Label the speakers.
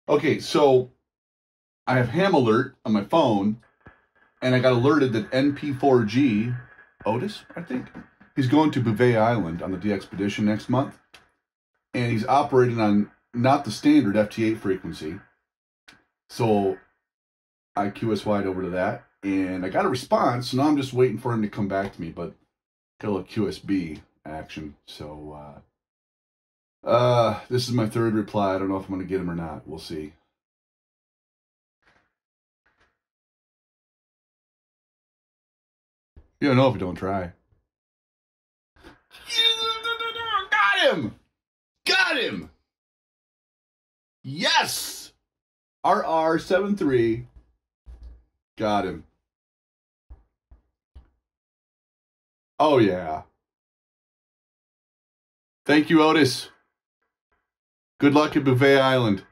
Speaker 1: Okay, so I have Ham Alert on my phone, and I got alerted that NP4G, Otis, I think, he's going to Bouvet Island on the DXpedition next month, and he's operating on not the standard FT8 frequency. So I QSY'd over to that, and I got a response, so now I'm just waiting for him to come back to me, but got a little QSB action. So this is my third reply. I don't know if I'm going to get him or not. We'll see. You don't know if you don't try. Got him! Got him! Yes! RR73. Got him. Oh, yeah. Thank you, Otis. Good luck at Bouvet Island.